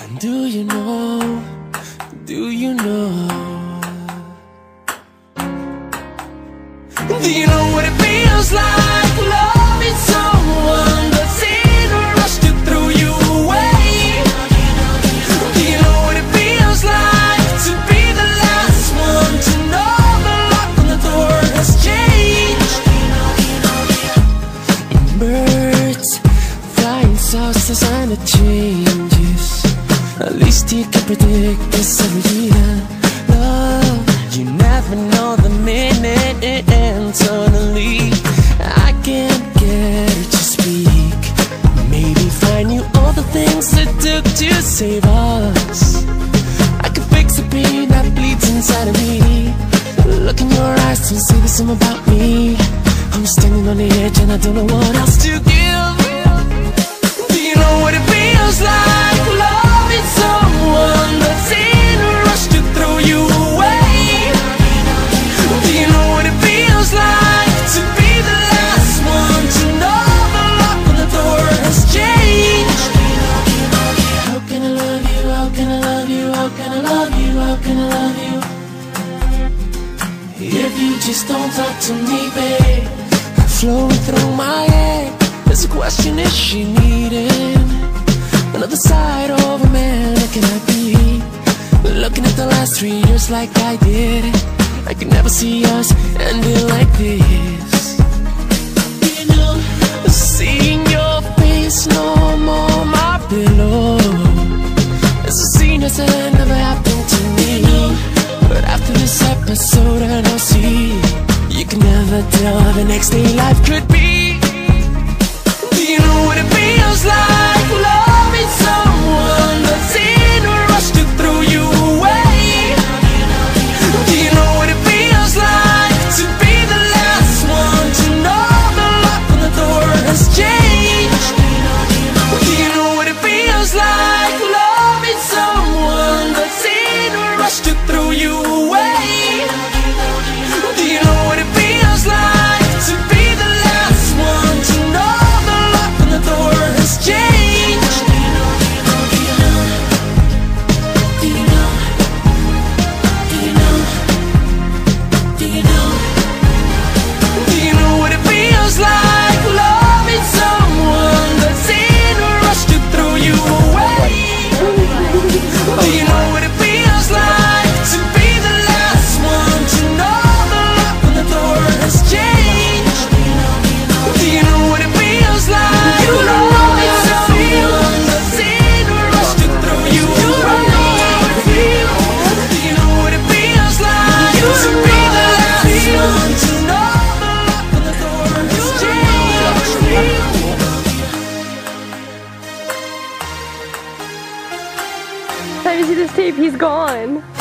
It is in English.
Do you know, do you know, do you know what it feels like loving someone that's in a rush to throw you away? Do you know what it feels like to be the last one to know the lock on the door has changed? Birds flying south, the sign of changes. At least you can predict this every year. Love, you never know the minute and suddenly I can't get her to speak. Maybe find you all the things it took to save us. I could fix the pain that bleeds inside of me. Look in your eyes to say the same about me. I'm standing on the edge and I don't know what else to give. Do you know what it feels like loving someone that's in a rush to throw you away? Do you know what it feels like to be the last one to know the lock on the door has changed? How can I love you, how can I love you, how can I love you, how can I love you if you just don't talk to me, babe? Flowing through my head, there's a question, is she needing another side of a man? Can I be looking at the last 3 years like I did? I could never see us ending like this. You know, seeing your face no more my pillow. It's a scene that never happened to me. But after this episode and I'll see, you can never tell how the next day life could be. Do you know what it feels like loving someone that's in a rush to throw you away? Do you know what it feels like to be the last one to know the lock on the door has changed? Do you know what it feels like loving someone that's in a rush to throw you away? Do you know what it feels like to be the last one to know the lock on the door has changed? Do you know? Do you know? Do you know? Do you know? Do you know what it feels like loving someone that's in a rush to throw you away? Do you know what it feels like to be the last one to know the lock on the door has changed? Do you know what it feels like loving someone that's in a rush to throw you away? Do you know what it feels like to be the last one to know the lock on the door has changed? Time you see this tape, he's gone.